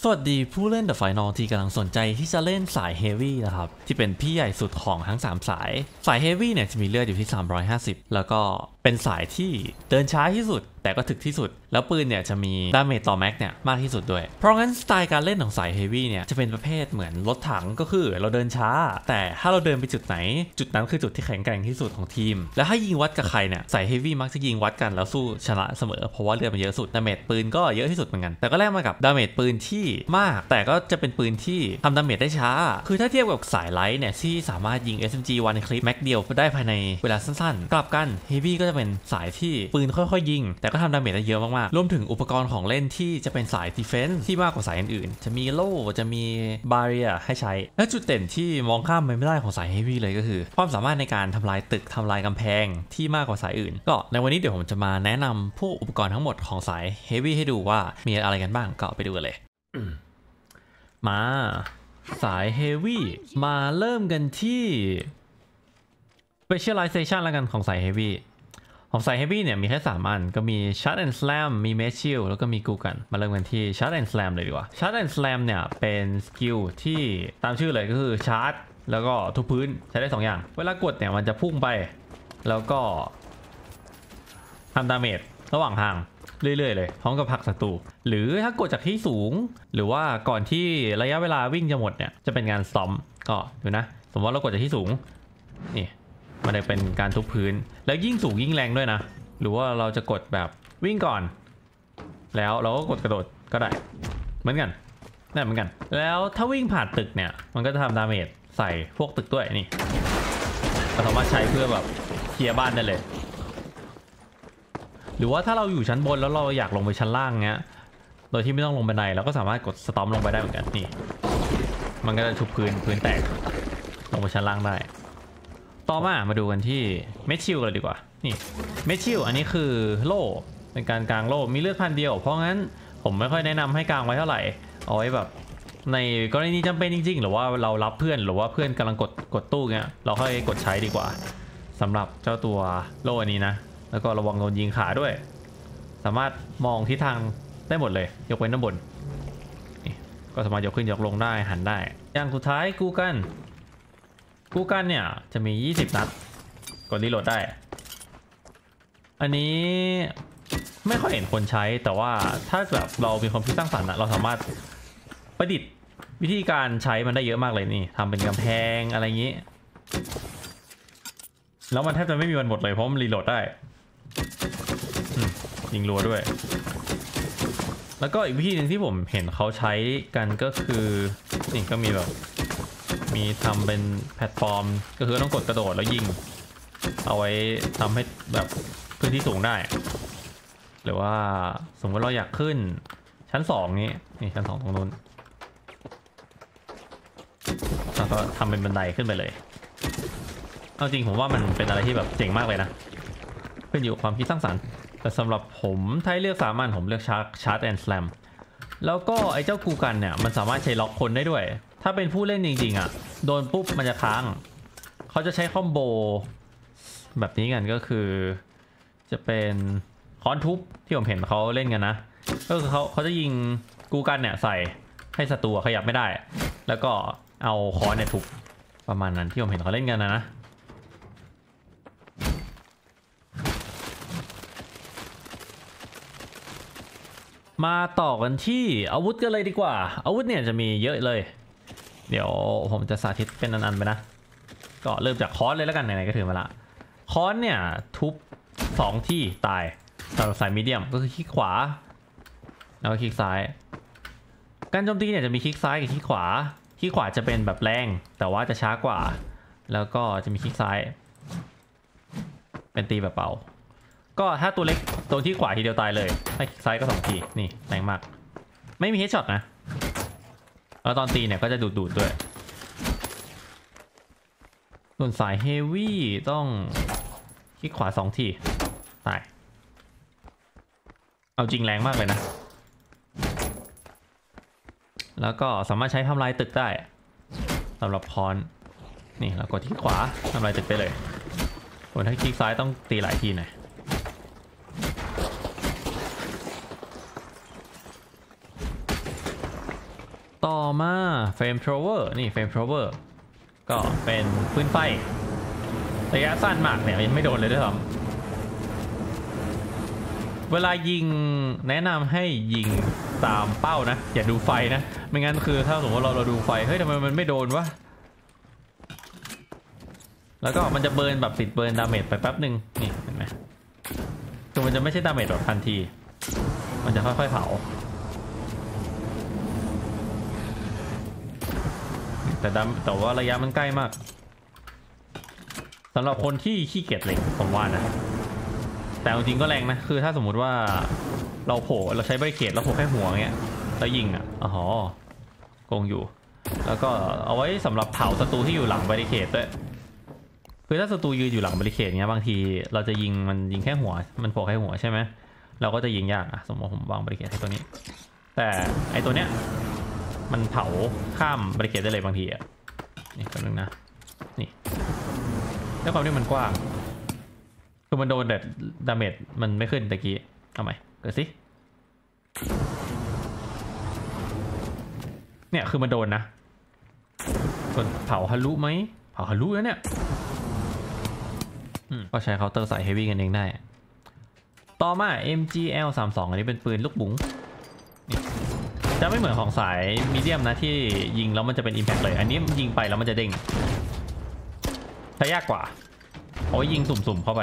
สวัสดีผู้เล่น The Final ที่กำลังสนใจที่จะเล่นสาย Heavy นะครับที่เป็นพี่ใหญ่สุดของทั้ง3สาย Heavy เนี่ยจะมีเลือดอยู่ที่350แล้วก็เป็นสายที่เดินช้าที่สุดแต่ก็ถึกที่สุดแล้วปืนเนี่ยจะมีดาเมจต่อแม็กเนี่ยมากที่สุดด้วยเพราะงั้นสไตล์การเล่นของสาย Heavy เนี่ยจะเป็นประเภทเหมือนรถถังก็คือเราเดินช้าแต่ถ้าเราเดินไปจุดไหนจุดนั้นคือจุดที่แข็งแกร่งที่สุดของทีมแล้วถ้ายิงวัดกับใครเนี่ยสาย Heavy มักจะยิงวัดกันแล้วสู้ชนะเสมอเพราะว่าเลือดมันเยอะสุดดาเมจปืนก็เยอะที่สุดเหมือนกันแต่ก็แลกมากับดาเมจปืนที่มากแต่ก็จะเป็นปืนที่ทำดาเมจได้ช้าคือถ้าเทียบกับสายไลท์เนี่ยที่สามารถยิง SMG วันคลิปแม็กเดียวได้ภายในเวลาสั้นๆกลับกัน Heavy ก็จะเป็นสายที่ปืนค่อยๆยิงแต่ก็ทำดาเมจได้เยอะมากๆรวมถึงอุปกรณ์ของเล่นที่จะเป็นสายดีเฟนส์ที่มากกว่าสายอื่นๆจะมีโล่จะมีบาเรียให้ใช้และจุดเด่นที่มองข้ามไปไม่ได้ของสาย Heavy เลยก็คือความสามารถในการทำลายตึกทำลายกำแพงที่มากกว่าสายอื่นก็ในวันนี้เดี๋ยวผมจะมาแนะนำพวกอุปกรณ์ทั้งหมดของสาย Heavy ให้ดูว่ามีอะไรกันบ้างก็ไปดูกันเลยมาสาย Heavy มาเริ่มกันที่ Specialization แล้วกันของสาย Heavy ของสาย Heavy เนี่ยมีแค่3อันก็มี Charge and Slam มี Mage Shield แล้วก็มีกูกันมาเริ่มกันที่ Charge and Slam เลยดีกว่า Charge and Slam เนี่ยเป็นสกิลที่ตามชื่อเลยก็คือชาร์จแล้วก็ทุบพื้นใช้ได้2อย่างเวลากดเนี่ยมันจะพุ่งไปแล้วก็ทำดาเมจระหว่างทางเรื่อยๆเลยพร้อมกับผลักศัตรูหรือถ้ากดจากที่สูงหรือว่าก่อนที่ระยะเวลาวิ่งจะหมดเนี่ยจะเป็นการซ้อมก็ดูนะสมมติว่าเรากดจากที่สูงนี่มันจะเป็นการทุบพื้นแล้วยิ่งสูงยิ่งแรงด้วยนะหรือว่าเราจะกดแบบวิ่งก่อนแล้วเราก็กดกระโดดก็ได้เหมือนกันได้เหมือนกันแล้วถ้าวิ่งผ่านตึกเนี่ยมันก็จะทำดาเมจใส่พวกตึกด้วยนี่เราสามารถใช้เพื่อแบบเคลียร์บ้านได้เลยหรือว่าถ้าเราอยู่ชั้นบนแล้วเราอยากลงไปชั้นล่างเงี้ยโดยที่ไม่ต้องลงบันไดเราก็สามารถกดสตอมลงไปได้เหมือนกันนี่มันก็จะทุบพื้นแตกลงไปชั้นล่างได้ต่อมาดูกันที่เมชชิลเลยดีกว่านี่เมชชิลอันนี้คือโล่เป็นการกางโล่มีเลือด1,000เพราะงั้นผมไม่ค่อยแนะนำให้กางไว้เท่าไหร่เอาไว้แบบในกรณีจำเป็นจริงๆหรือว่าเรารับเพื่อนหรือว่าเพื่อนกำลังกดตู้เงี้ยเราค่อยกดใช้ดีกว่าสำหรับเจ้าตัวโล่อันนี้นะแล้วก็ระวังโดนยิงขาด้วยสามารถมองทิศทางได้หมดเลยยกเว้นด้านบนนี่ก็สามารถยกขึ้นยกลงได้หันได้อย่างสุดท้ายกูกันเนี่ยจะมี20 นัดกดรีโหลดได้อันนี้ไม่ค่อยเห็นคนใช้แต่ว่าถ้าแบบเรามีความคิดสร้างสรรค์เราสามารถประดิษฐ์วิธีการใช้มันได้เยอะมากเลยนี่ทำเป็นกำแพงอะไรอย่างนี้แล้วมันแทบจะไม่มีวันหมดเลยเพราะมันรีโหลดได้ยิงรัวด้วยแล้วก็อีกวิธีหนึ่งที่ผมเห็นเขาใช้กันก็คือนี่ก็มีแบบมีทำเป็นแพลตฟอร์มก็คือต้องกดกระโดดแล้วยิงเอาไว้ทำให้แบบพื้นที่สูงได้หรือว่าสมมติเราอยากขึ้นชั้น2นี้นี่ชั้น2ตรงนู้นแล้วก็ทำเป็นบันไดขึ้นไปเลยเอาจริงผมว่ามันเป็นอะไรที่แบบเจ๋งมากเลยนะขึ้นอยู่กับความคิดสร้างสรรค์แต่สำหรับผมถ้าเลือก3อันผมเลือกชาร์จแอนด์สแลมแล้วก็ไอ้เจ้ากูกันเนี่ยมันสามารถใช้ล็อกคนได้ด้วยถ้าเป็นผู้เล่นจริงๆอ่ะโดนปุ๊บมันจะค้างเขาจะใช้คอมโบแบบนี้กันก็คือจะเป็นค้อนทุบที่ผมเห็นเขาเล่นกันนะก็คือเขาจะยิงกูกันเนี่ยใส่ให้ศัตรูขยับไม่ได้แล้วก็เอาค้อนเนี่ยทุบประมาณนั้นที่ผมเห็นเขาเล่นกันนะมาต่อกันที่อาวุธกันเลยดีกว่าอาวุธเนี่ยจะมีเยอะเลยเดี๋ยวผมจะสาธิตเป็นอันๆไปนะก็เริ่มจากค้อนเลยแล้วกันไหนๆก็ถือมาละค้อนเนี่ยทุบ2ที่ตายสำหรับสายมีเดียมก็คือคลิกขวาแล้วก็คลิกซ้ายการโจมตีเนี่ยจะมีคลิกซ้ายกับคลิกขวาจะเป็นแบบแรงแต่ว่าจะช้ากว่าแล้วก็จะมีคลิกซ้ายเป็นตีแบบเบาก็ถ้าตัวเล็กตัวที่ขวาทีเดียวตายเลยถ้าคลิกซ้ายก็2 ทีนี่แรงมากไม่มีเฮดช็อตนะแล้วตอนตีเนี่ยก็จะดูดด้วยส่วนสายเฮฟวี่ต้องคลิกขวา2 ทีตายเอาจริงแรงมากเลยนะแล้วก็สามารถใช้ทำลายตึกได้สำหรับคอนนี่เรากดที่ขวาทำลายตึกได้เลยส่วนถ้าคลิกซ้ายต้องตีหลายทีหน่อยต่อมาเฟรมทรเวอร์นี่เฟรมทรเวอร์ก็เป็นปืนไฟระยะสั้นมากเนี่ยยังไม่โดนเลยด้วยซ้ำเวลายิงแนะนำให้ยิงตามเป้านะอย่าดูไฟนะไม่งั้นคือถ้าสมมติว่าเราดูไฟเฮ้ยทำไมมันไม่โดนวะแล้วก็มันจะเบิร์นแบบติดเบิร์นดาเมจไปแป๊บหนึ่งนี่เห็นไหมคือมันจะไม่ใช่ดาเมจแบบทันทีมันจะค่อยๆเผาแต่ว่าระยะมันใกล้มากสำหรับคนที่ขี้เกียจเล็งผมว่านะแต่จริงก็แรงนะคือถ้าสมมุติว่าเราใช้บริเกตแล้วโผล่แค่หัวเงี้ยแล้วยิงอ่ะอ๋อโกงอยู่แล้วก็เอาไว้สำหรับเผาศัตรูที่อยู่หลังบริเกตด้วยคือถ้าศัตรูยืนอยู่หลังบริเกตเงี้ยบางทีเราจะยิงแค่หัวมันโผล่แค่หัวใช่ไหมเราก็จะยิงยากอ่ะสมมติผมวางบริเกตให้ตัวนี้แต่ไอตัวเนี้ยมันเผาข้ามบริเกตได้เลยบางทีอ่ะนี่ตัวนึงนะนี่ด้วยความที่มันกว้างคือมันโดนแต่ดาเมจมันไม่ขึ้นตะกี้เอาใหม่เกิดสิเนี่ยคือมันโดนนะส่วนเผาฮารุไหมเผาฮารุแล้วเนี่ยก็ใช้เคาน์เตอร์สายเฮฟวี่กันเองได้ต่อมา MGL32 อันนี้เป็นปืนลูกบุ๋งจะไม่เหมือนของสายมีเดียมนะที่ยิงแล้วมันจะเป็น Impact เลยอันนี้ยิงไปแล้วมันจะเด้งใช้ยากกว่าเอาไว้ยิงสุ่มๆเข้าไป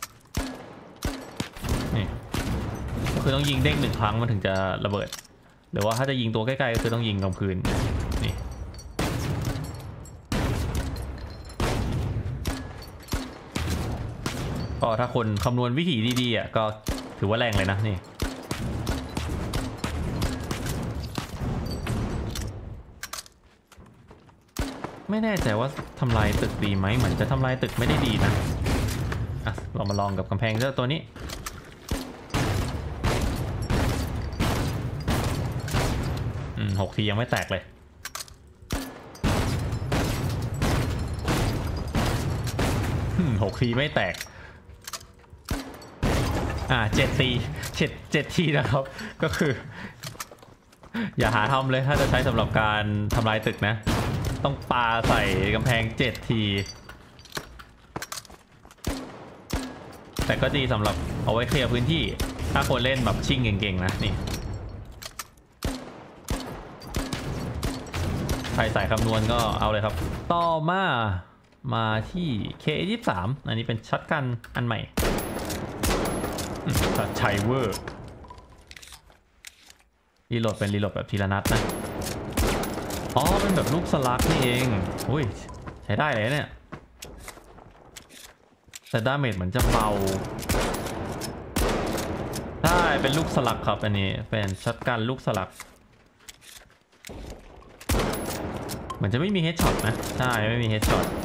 นี่ก็คือต้องยิงเด้ง1 ครั้งมันถึงจะระเบิดหรือว่าถ้าจะยิงตัวใกล้ๆก็คือต้องยิงกลางคืนนี่ก็ถ้าคนคำนวณวิธีดีๆอ่ะก็ถือว่าแรงเลยนะนี่ไม่แน่ใจว่าทำลายตึกดีไหมเหมือนจะทำลายตึกไม่ได้ดีนะอ่ะเรามาลองกับกำแพงเจ้าตัวนี้6 ทียังไม่แตกเลย6 ทีไม่แตก7 ที7 ทีนะครับก็คืออย่าหาทำเลยถ้าจะใช้สำหรับการทำลายตึกนะต้องปาใส่กำแพง7 ทีแต่ก็ดีสำหรับเอาไว้เคลียร์พื้นที่ถ้าคนเล่นแบบชิ่งเก่งๆนะนี่ใครสายคำนวณก็เอาเลยครับต่อมาที่ K23 อันนี้เป็นช็อตกันอันใหม่ใช้เวอร์รีโหลดเป็นรีโหลดแบบทีละนัดนะอ๋อเป็นแบบลูกสลักนี่เองอุ้ยใช้ได้เลยเนี่ยแต่ดาเมจเหมือนจะเบาได้เป็นลูกสลักครับอันนี้เป็นช็อตกันลูกสลักเหมือนจะไม่มีเฮดช็อตนะใช่ไม่มีเฮดช็อต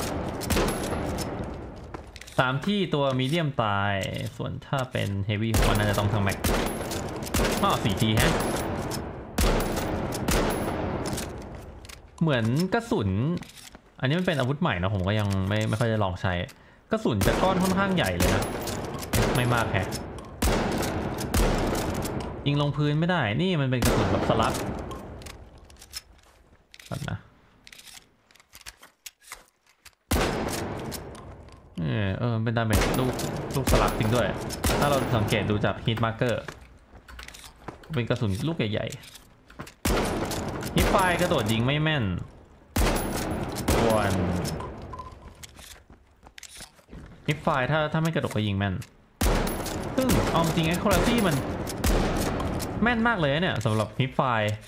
ตามที่ตัวมีเดียมตายส่วนถ้าเป็นเฮฟวี่ผมน่าจะต้องทางแม็ก4 ทีฮะเหมือนกระสุนอันนี้มันเป็นอาวุธใหม่นะผมก็ยังไม่ค่อยจะลองใช้กระสุนจะก้อนค่อนข้างใหญ่เลยนะไม่มากแฮะยิงลงพื้นไม่ได้นี่มันเป็นกระสุนแบบสลักนะเป็นดาเมจลูกสลักจริงด้วยถ้าเราสังเกตดูจากฮิตมาร์เกอร์เป็นกระสุนลูกใหญ่ๆฮิตไฟกระโดดยิงไม่แม่นส่วนฮิตไฟถ้าไม่กระโดดก็ยิงแม่นซึ่งเอาจริงไอ้คุณภาพมันแม่นมากเลยเนี่ยสำหรับฮิตไฟ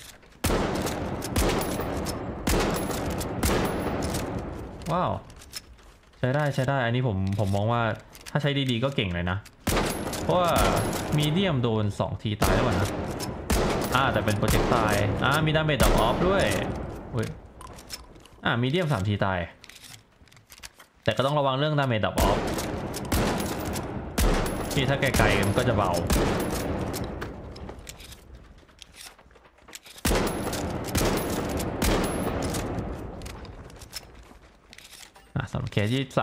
ว้าวใช้ได้อันนี้ผมมองว่าถ้าใช้ดีๆก็เก่งเลยนะเพราะว่ามีเดียมโดน2 ทีตายแล้วนะแต่เป็นโปรเจกต์ตายมีดาเมจดับออฟด้วยมีเดียม3 ทีตายแต่ก็ต้องระวังเรื่องดาเมจดับออฟที่ถ้าไกลๆมันก็จะเบาสำหรับเคสที่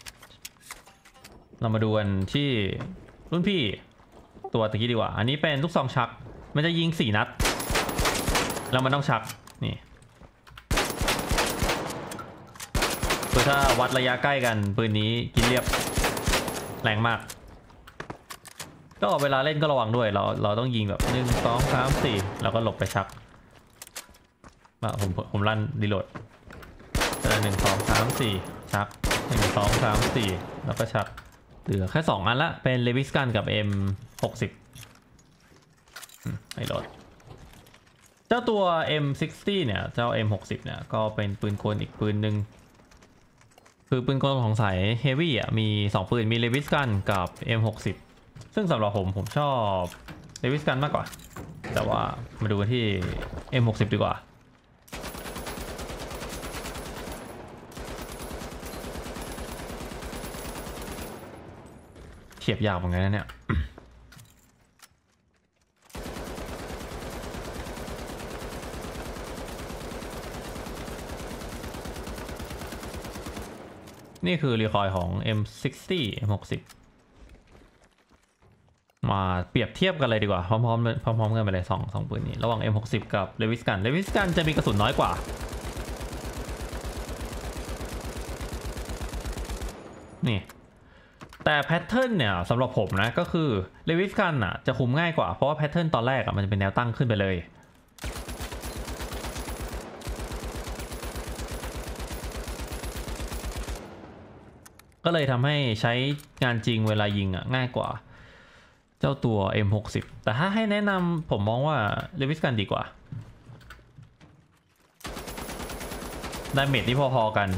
3เรามาดูกันที่รุ่นพี่ตัวตะกี้ดีกว่าอันนี้เป็นลูกซองชักมันจะยิง4 นัดแล้วมันต้องชักนี่คือถ้าวัดระยะใกล้กันปืนนี้กินเรียบแรงมากก็เวลาเล่นก็ระวังด้วยเราต้องยิงแบบ1 2 3 4แล้วก็หลบไปชักผมลั่นรีโหลด1 2 3 4ชัก1 2 3 4แล้วก็ชักเหลือแค่2อันละเป็นเลวิสกันกับ M60 ไอ้รถเจ้าตัว M60 เนี่ยเจ้า M60 เนี่ยก็เป็นปืนกลอีกปืนหนึ่งคือปืนกลของสายเฮฟวี่อ่ะมี2ปืนมีเลวิสกันกับ M60 ซึ่งสำหรับผมชอบเลวิสกันมากกว่าแต่ว่ามาดูกันที่ M60 ดีกว่าเทียบยากเหมือนกันนะเนี่ยนี่คือรีคอยของ M60 M60 มาเปรียบเทียบกันเลยดีกว่าพร้อมกันไปเลย2ปืนนี้ระหว่าง M60 กับเลวิสกันจะมีกระสุนน้อยกว่านี่แต่แพทเทิร์นเนี่ยสำหรับผมนะก็คือเลวิสกันอ่ะจะคุมง่ายกว่าเพราะว่าแพทเทิร์นตอนแรกอ่ะมันจะเป็นแนวตั้งขึ้นไปเลยก็เลยทำให้ใช้งานจริงเวลายิงอ่ะง่ายกว่าเจ้าตัว M60 แต่ถ้าให้แนะนำผมมองว่าเลวิสกันดีกว่าดาเมจที่พอๆกัน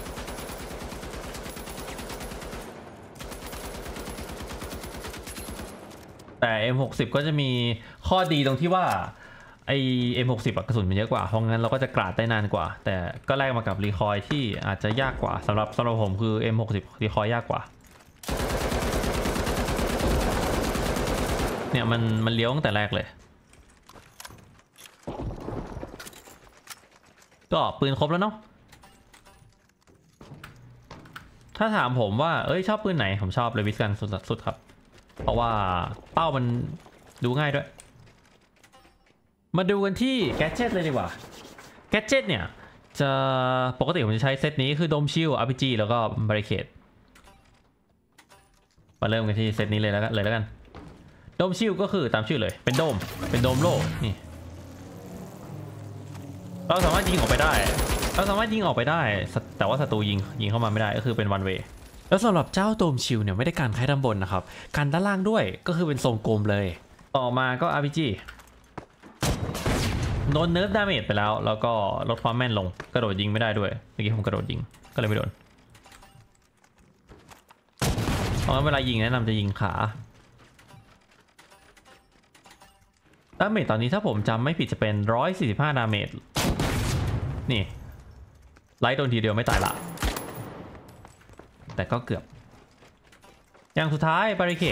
แต่ M60 ก็จะมีข้อดีตรงที่ว่าไอ M60 กระสุนมันเยอะกว่าเพราะงั้นเราก็จะกราดได้นานกว่าแต่ก็แลกมากับรีคอยที่อาจจะยากกว่าสำหรับผมคือ M60 รีคอยยากกว่าเนี่ยมันเลี้ยวตั้งแต่แรกเลยก็ปืนครบแล้วเนาะถ้าถามผมว่าชอบปืนไหนผมชอบเลวิสกันสุดครับเพราะว่าเป้ามันดูง่ายด้วยมาดูกันที่แกดเจ็ตเลยดีกว่าแกดเจ็ตเนี่ยจะปกติผมจะใช้เซตนี้คือโดมชิล RPG แล้วก็บาริเคดมาเริ่มกันที่เซตนี้เลยแล้วกันโดมชิลก็คือตามชื่อเลยเป็นโดมโล่นี่เราสามารถยิงออกไปได้แต่ว่าศัตรูยิงเข้ามาไม่ได้ก็คือเป็นวันเวย์แล้วสำหรับเจ้าโดมชิลเนี่ยไม่ได้การแค่ด้านบนนะครับการด้านล่างด้วยก็คือเป็นทรงกลมเลยต่อมาก็ RPGโดนเนิร์ฟดาเมจไปแล้วก็ลดความแม่นลงกระโดดยิงไม่ได้ด้วยเมื่อกี้ผมกระโดดยิงก็เลยไม่โดนเพราะงั้นเวลายิงแนะนำจะยิงขาดาเมจตอนนี้ถ้าผมจำไม่ผิดจะเป็น145ดาเมจนี่ไลท์โดนทีเดียวไม่ตายละแต่ก็เกือบอย่างสุดท้ายบาริเค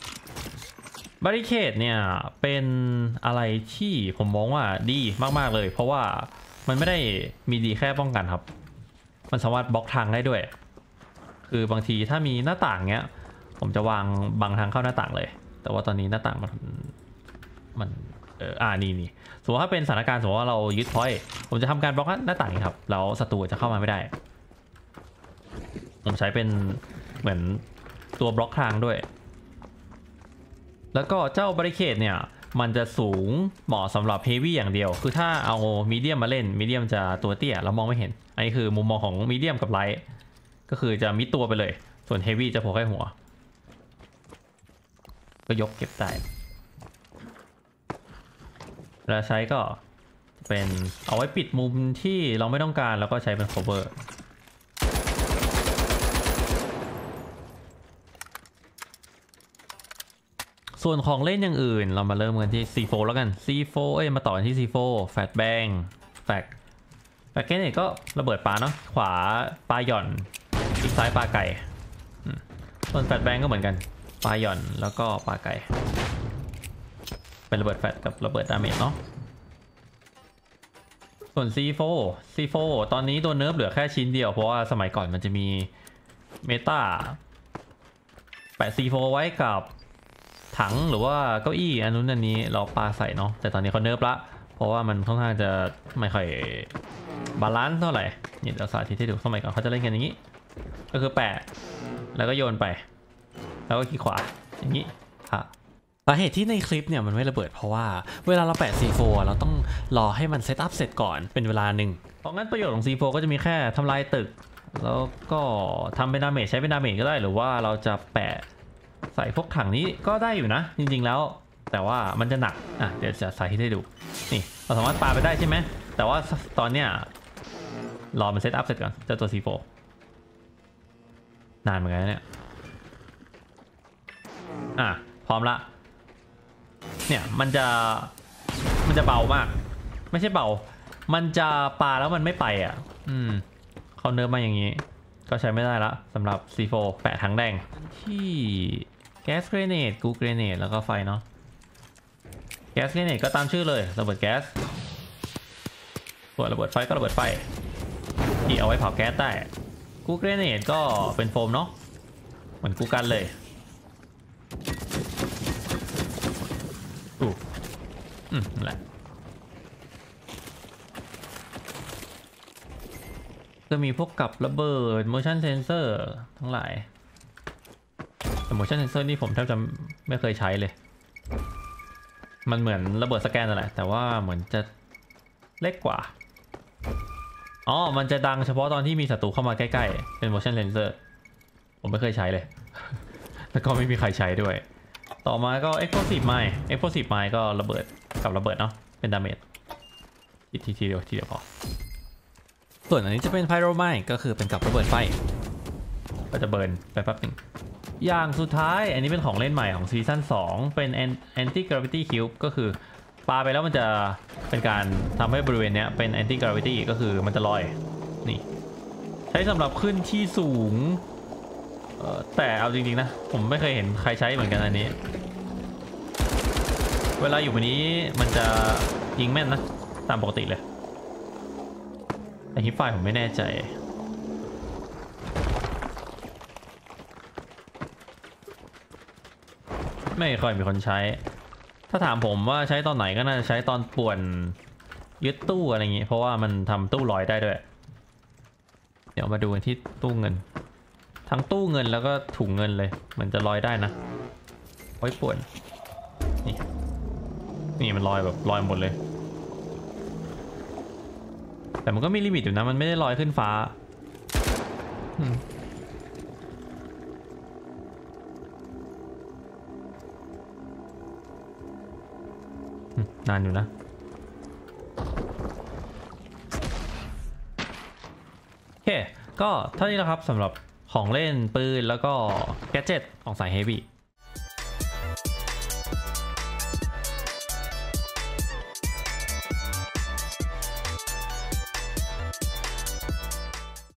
ดเนี่ยเป็นอะไรที่ผมมองว่าดีมากๆเลยเพราะว่ามันไม่ได้มีดีแค่ป้องกันครับมันสามารถบล็อกทางได้ด้วยคือบางทีถ้ามีหน้าต่างเงี้ยผมจะวางบังทางเข้าหน้าต่างเลยแต่ว่าตอนนี้หน้าต่างมันนี่สมมติถ้าเป็นสถานการณ์สมมติว่าเรายึดพอยต์ผมจะทำการบล็อกหน้าต่างครับแล้วศัตรูจะเข้ามาไม่ได้ผมใช้เป็นเหมือนตัวบล็อกทางด้วยแล้วก็เจ้าบาริเคดเนี่ยมันจะสูงเหมาะสำหรับเฮฟวี่อย่างเดียวคือถ้าเอามีเดียมมาเล่นมีเดียมจะตัวเตี้ยแล้วมองไม่เห็นอันนี้คือมุมมองของมีเดียมกับไลท์ก็คือจะมิดตัวไปเลยส่วนเฮฟวี่จะโผล่แค่หัวก็ยกเก็บได้เวลาใช้ก็เป็นเอาไว้ปิดมุมที่เราไม่ต้องการแล้วก็ใช้เป็น coverส่วนของเล่นอย่างอื่นเรามาเริ่มกันที่ C4 แล้วกัน C4 มาต่อกันที่ C4 แฟลชแบงแฟลชแกนเนี่ยก็ระเบิดปลาเนาะขวาปลาหย่อนอีกซ้ายปลาไก่ส่วนแฟลชแบงก็เหมือนกันปลาหย่อนแล้วก็ปลาไก่เป็นระเบิดแฟลชกับระเบิดดาเมจเนาะส่วน C4 ตอนนี้โดนเนิร์ฟเหลือแค่ชิ้นเดียวเพราะว่าสมัยก่อนมันจะมีเมตาแปะ C4 ไว้กับถังหรือว่าเก้าอี้อันนู้นอันนี้เราปาใส่เนาะแต่ตอนนี้เขาเนิร์ฟละเพราะว่ามันค่อนข้างจะไม่ค่อยบาลานซ์เท่าไหร่นี่เราสาธิตให้ดูสมัยก่อนเขาจะเล่นกันอย่างนี้ก็คือแปะแล้วก็โยนไปแล้วก็คลิกขวาอย่างนี้ค่ะสาเหตุที่ในคลิปเนี่ยมันไม่ระเบิดเพราะว่าเวลาเราแปะ C4 เราต้องรอให้มันเซตอัพเสร็จก่อนเป็นเวลาหนึ่งเพราะงั้นประโยชน์ของ C4 ก็จะมีแค่ทำลายตึกแล้วก็ทำเป็นดาเมจใช้เป็นดาเมจก็ได้หรือว่าเราจะแปะใส่พวกถังนี้ก็ได้อยู่นะจริงๆแล้วแต่ว่ามันจะหนักเดี๋ยวจะสาธิตให้ดูนี่เราสามารถปาไปได้ใช่ไหมแต่ว่าตอนเนี้ยรอมันเซตอัพเสร็จก่อนเจ้าตัว C4 นานเหมือนกันเนี่ยพร้อมละเนี่ยมันจะเบามากไม่ใช่เบามันจะปาแล้วมันไม่ไปเขาเนิร์ฟมาอย่างนี้ก็ใช้ไม่ได้ละสำหรับ C4 แปะถังแดงที่แก๊สเกรเนตกูเกรเนตแล้วก็ไฟเนาะแก๊สเกรเนตก็ตามชื่อเลยระเบิดแก๊สส่วนระเบิดไฟก็ระเบิดไฟที่เอาไว้เผาแก๊สได้กูเกรเนตก็เป็นโฟมเนาะเหมือนกูกันเลยนั่นแหละจะมีพวกกับระเบิด motion sensor ทั้งหลายแต่ motion sensor นี่ผมแทบจะไม่เคยใช้เลยมันเหมือนระเบิดสแกนนั่นแหละแต่ว่าเหมือนจะเล็กกว่ามันจะดังเฉพาะตอนที่มีศัตรูเข้ามาใกล้ๆเป็น motion sensor ผมไม่เคยใช้เลย แล้วก็ไม่มีใครใช้ด้วยต่อมาก็ explosive mine ก็ระเบิดกับระเบิดเนาะเป็นดาเมจทีเดียวพอส่วนอันนี้จะเป็น pyro mine ก็คือเป็นกับระเบิดไฟก็จะเบิร์นไปแป๊บหนึ่งอย่างสุดท้ายอันนี้เป็นของเล่นใหม่ของซีซั่น2เป็น anti gravity cube ก็คือปาไปแล้วมันจะเป็นการทำให้บริเวณเนี้ยเป็น anti gravity ก็คือมันจะลอยนี่ใช้สำหรับขึ้นที่สูงแต่เอาจริงๆนะผมไม่เคยเห็นใครใช้เหมือนกันอันนี้เวลาอยู่บนนี้มันจะยิงแม่นนะตามปกติเลยแต่ฮิปไฟผมไม่แน่ใจไม่ค่อยมีคนใช้ถ้าถามผมว่าใช้ตอนไหนก็น่าจะใช้ตอนป่วนยึดตู้อะไรอย่างงี้เพราะว่ามันทำตู้ลอยได้ด้วยเดี๋ยวมาดูกันที่ตู้เงินทั้งตู้เงินแล้วก็ถุงเงินเลยมันจะลอยได้นะไว้ป่วนนี่มันลอยแบบลอยหมดเลยแต่มันก็มีลิมิตอยู่นะมันไม่ได้ลอยขึ้นฟ้านานอยู่นะโอเคก็เท่านี้นะครับสำหรับของเล่นปืนแล้วก็แกดเจ็ตของสายเฮฟวี่